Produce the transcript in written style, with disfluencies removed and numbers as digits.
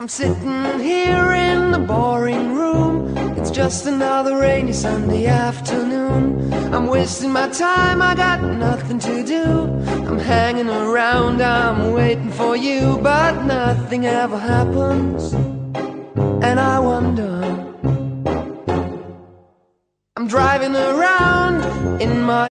I'm sitting here in the boring room. It's just another rainy Sunday afternoon. I'm wasting my time, I got nothing to do. I'm hanging around, I'm waiting for you, but nothing ever happens. And I wonder, I'm driving around in my